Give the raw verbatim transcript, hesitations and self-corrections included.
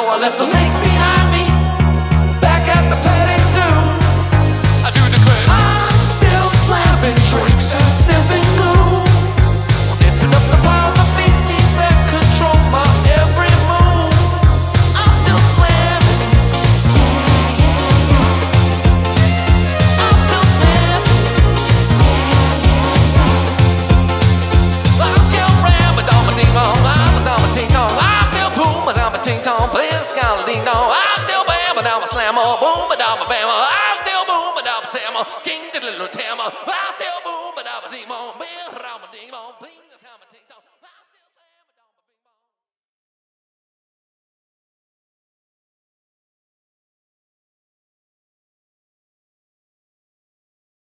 know I left the links behind me, back at the petting zoo. I do declare I'm still slamming drinks and sniffing glue, sniffing up the piles of feces that control my every move. I'm still slamming, yeah, yeah, yeah. I'm still slamming, yeah, yeah, yeah. I'm still ramming on my ding dong, I'm a on my ting tong. I'm still boom, I'm a ting tong, playing scala ding dong. I'm still bam, I'm a slammer, boom, I'm a bam. I'm still boom, I'm a tammer, sking to little tammer. I'm still